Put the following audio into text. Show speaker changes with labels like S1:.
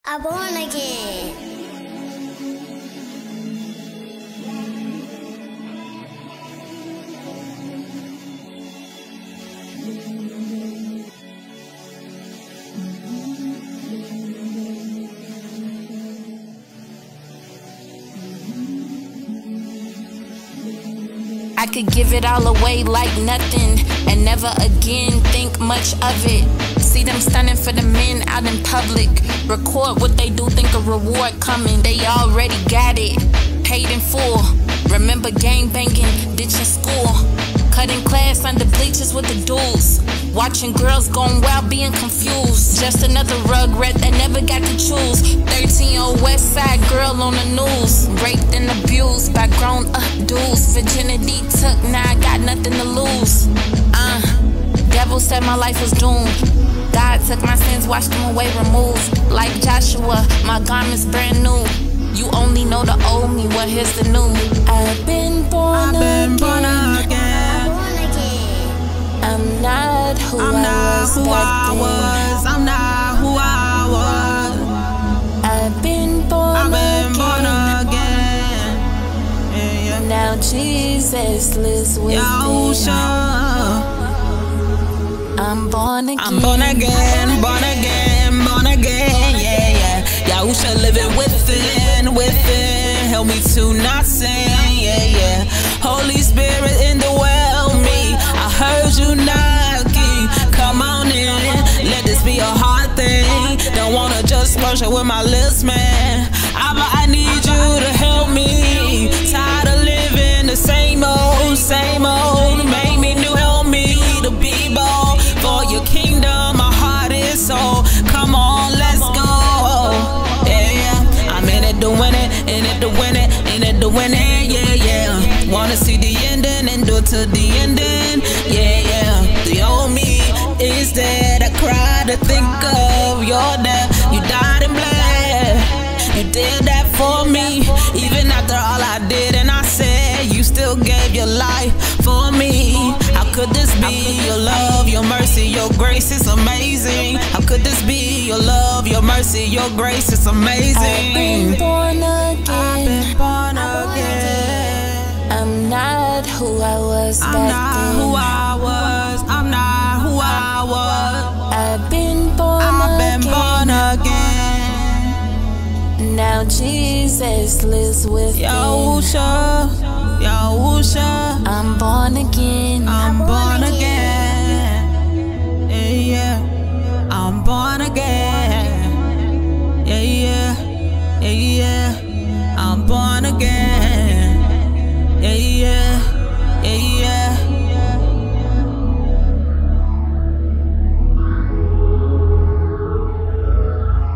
S1: I'm born again.
S2: I could give it all away like nothing and never again think much of it. See them stunning for the men out in public. Record what they do, think a reward coming. They already got it, paid in full. Remember gang banging, ditching school. Cutting class under bleachers with the dudes. Watching girls going wild, being confused. Just another rugrat that never got to choose. 13-year-old West Side girl on the news. Raped and abused by grown-up dudes. Virginity took, now I got nothing to lose. Devil said my life was doomed. God took my sins, washed them away, removed. Like Joshua, my garment's brand new. You only know the old me, well here's the new. I've been born again. I'm not who I was back then.
S3: I'm not who I was.
S2: I've been born again.
S3: Yeah.
S2: Now Jesus lives with me. I'm born again.
S3: I'm born again, yeah. Yahusha living within, help me to not sin, yeah. Holy Spirit indwell me. I heard you knocking, come on in. Let this be a hard thing. Don't wanna just worship with my lips, man. I need you to help me. Tired of living the same old. Make me new, help me to be bold. For your kingdom, my heart is sold. Come on, let's go. Yeah. I'm in it to win it, in it to win it, in it to win it, yeah. Wanna see the ending and do it to the ending, yeah. The old me is dead. I cry to think of your death. You died and bled. You did that for me. Even after all I did and I said, you still gave your life for me. How could this be your love, your mercy, your grace is amazing? How could this be your love, your mercy, your grace is amazing?
S2: I've been born
S3: again.
S2: I'm not who I was back then.
S3: I'm not who I was.
S2: I've been born
S3: again.
S2: Now Jesus lives with me.
S3: Yahusha.
S2: I'm born again.
S3: I'm born again. Yeah. I'm born again.